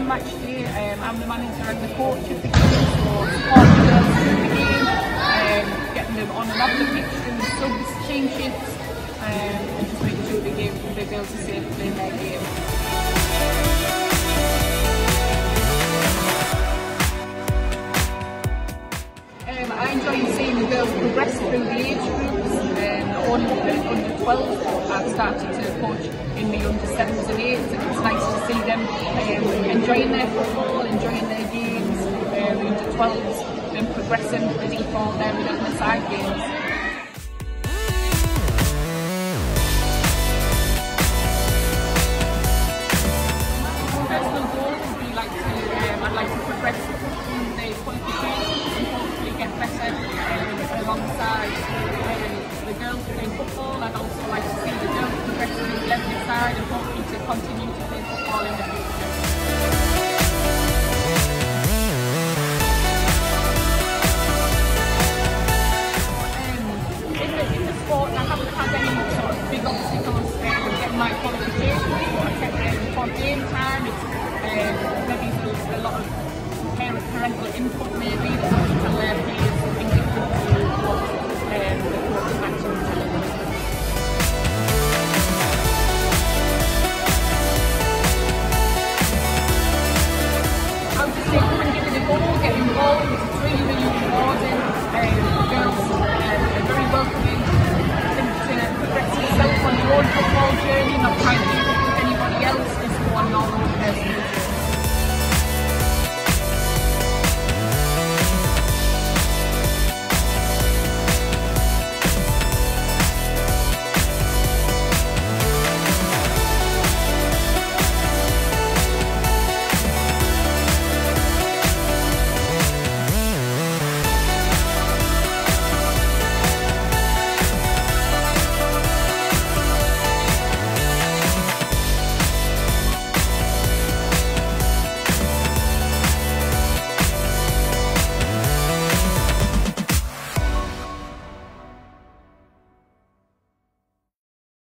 on match day. I'm the manager and the coach of the game, so supporting the girls through the game, getting them on and off the pitch, doing subs, team shifts, and just making sure the girls are safe playing their game. I enjoy seeing the girls progress through the age groups. Under 12, I've started to coach in the under 7s and 8s, and it's nice to see them enjoying their football, enjoying their games, under 12s, and progressing the default there within the side games. Personal goal would be I'd like to progress through the qualifications and hopefully get better alongside the girls playing football. I'd also like to see the girls progress through the level side and hopefully to continue to play football in the future. In the sport, I haven't had any sort of big obstacles getting my qualifications, but I think for game time, it's maybe there's a lot of parental input maybe that I can learn here, something different to what the coach is actually telling us. I would just say come and give it a go, get involved, it's really, really rewarding. The girls are very welcoming to progress yourself on your own football journey, not trying to